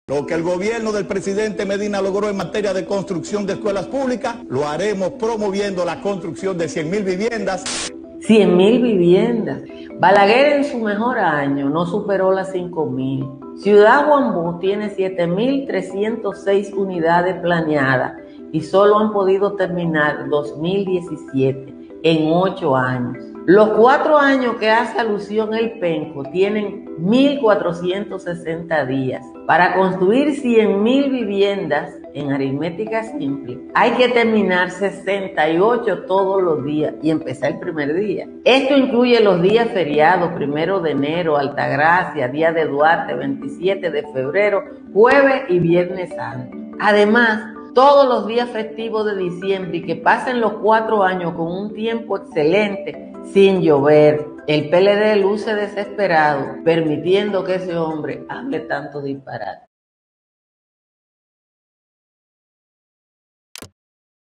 Lo que el gobierno del presidente Medina logró en materia de construcción de escuelas públicas, lo haremos promoviendo la construcción de 100.000 viviendas. 100.000 viviendas. Balaguer en su mejor año no superó las 5.000. Ciudad Juan Bosch tiene 7.306 unidades planeadas y solo han podido terminar 2.017 en 8 años. Los 4 años que hace alusión el Penco tienen 1.460 días. Para construir 100.000 viviendas en aritmética simple, hay que terminar 68 todos los días y empezar el primer día. Esto incluye los días feriados, 1 de enero, Altagracia, Día de Duarte, 27 de febrero, jueves y viernes santo. Además, todos los días festivos de diciembre y que pasen los 4 años con un tiempo excelente, sin llover. El PLD luce desesperado, permitiendo que ese hombre hable tanto disparate.